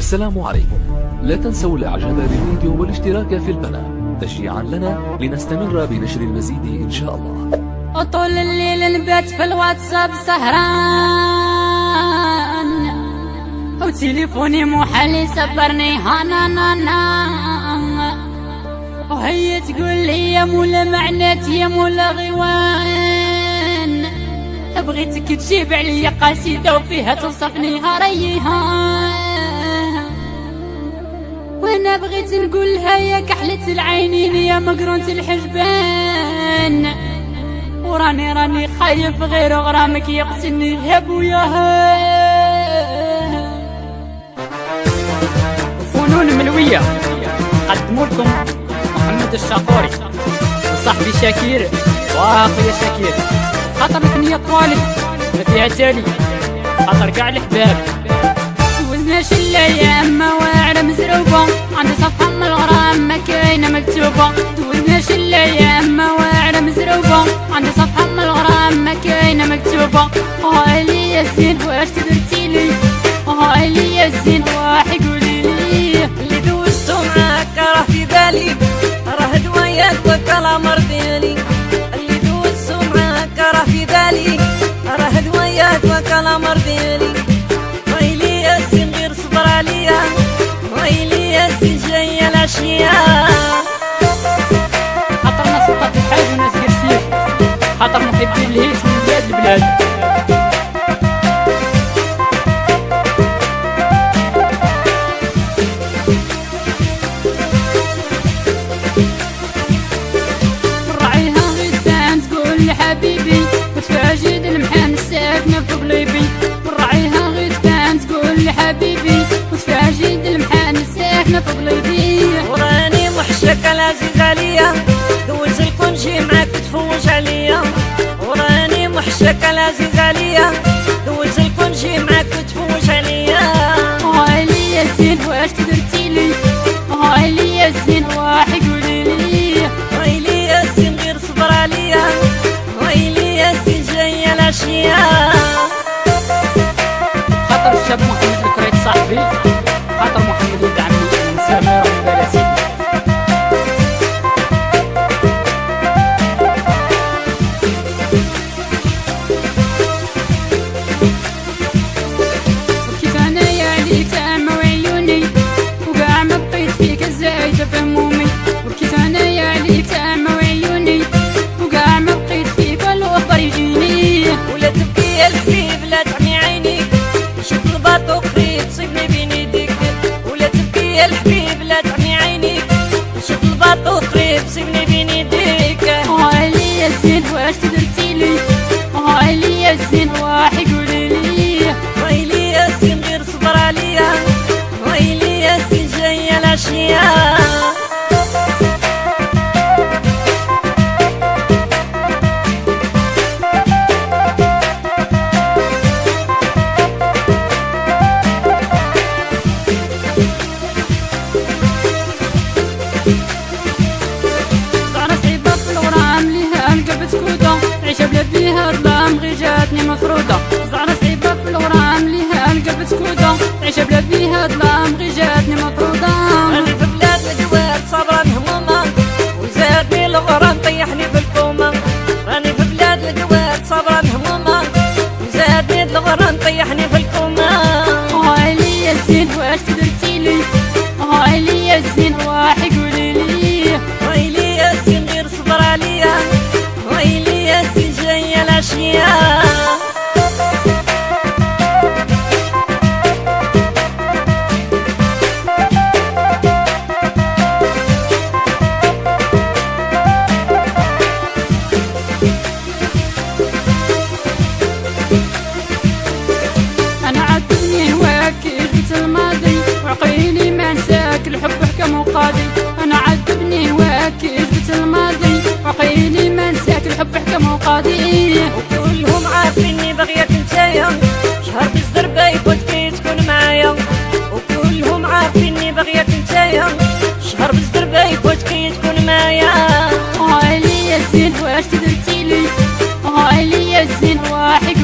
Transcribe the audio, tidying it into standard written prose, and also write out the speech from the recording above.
السلام عليكم. لا تنسوا الاعجاب بالفيديو والاشتراك في القناة تشجيعا لنا لنستمر بنشر المزيد ان شاء الله. طول الليل نبات في الواتساب سهران، وتليفوني محال يصبرني هانا وهي تقول لي يا مولا معناتي يا مولا غيوان، بغيتك تجيب عليا قصيدة وفيها توصفني هريها، وانا بغيت نقولها يا كحلة العينين يا مقرونة الحجبان، وراني خايف غير غرامك يقتلني الهب وياها. فنون ملوية قدموا لكم محمد الشاطوري وصاحبي شاكير واخويا شاكير، خاطر الثنية طوالي ما فيها تالي، خاطر كاع الحباب وزناش الايام واعرة مزروبة، عندي صفحة من الغرام ما كاينة مكتوبة، دوزناش الايام واعرة مزروبة، عندي صفحة من الغرام ما كاينة مكتوبة. هايلي يا زين واش درتيلي، هايلي يا زين واحد قولي لي، اللي دوزتو معاك راه في بالي، راه دواياك وكلامر ديالي، اللي دوزتو معاك راه في بالي، راه دواياك وكلامر ديالي. ويلي يا زين غير صبر عليا، ويلي يا زين جاية العشية، خاطر ناس بقات الحاج وناس قرسيف، خاطر محبين الهيس من بلاد البلاد. راعيها غيثان تقول لي حبيبي وتفاجد المحان الساكنة في قلبي، راعيها غيثان تقول لي حبيبي وتفاجد المحان الساكنة في قلبي، وراني محشك العزيز عليا، دوز الكونجي معاك تفوج عليا، وراني محشك العزيز عليا، دوز الكونجي معاك تفوج عليا. هايلي يا زين واش درتيلي، هايلي يا زين واحد قولي لي، ويلي يا زين غير صبر عليا، ويلي يا زين جاية العشية. خاطر الشاب محمد الكريت صاحبي، خاطر محمد ولد عمي من سامر ومن بلاسيدي. وكيف انايا عليك تعمى وعيوني وكاع ما بقيت فيك الزايدة في همومي، وكيف انايا عليك تعمى وعيوني وكاع ما بقيت فيك والوفر يجيني. ولا تبكي يا الحبيب لا تعمي عينيك، شوف الباطو قريب تصيبني بين يديك، ولا تبكي يا الحبيب لا تعمي عينيك، شوف الباطو قريب تصيبني بين يديك. هايلي يا زين واش درتيلي، هايلي يا زين واحد قولي لي، ويلي يا زين غير صبر عليا، ويلي يا زين جاية العشية. زعرة صعيبة في الغرام ليها القلب سكوتة، عيشة بلا بيها ظلام غير جاتني مفروضة، زعرة صعيبة في الغرام ليها القلب سكوتة، عيشة بلا بيها ظلام غير جاتني مفروضة. راني في بلاد الجواد صابرة مهمومة، وزادني الغرام طيحني في الكومة، راني في بلاد الجواد صابرة مهمومة، وزادني الغرام طيحني في الكومة. هايلي يا زين واش درتيلي، هايلي يا زين واحد قولي لي، ويلي يا زين غير صبر عليا، ويلي يا زين جاية العشية. انا عاتبني هواك جبت الماضي وعقيلي ما نساك الحب حكم وقاضي، انا عاتبني هواك جبت الماضي وعقيلي ما نساك الحب حكم وقاضي. وكلهم عارفيني بغياك نتايا، شهر بزدر بايبوت كي تكون معايا، وكلهم عارفيني بغياك نتايا، شهر بزدر بايبوت كي تكون معايا. هايلي يا زين واش درتيلي، هايلي يا زين واحد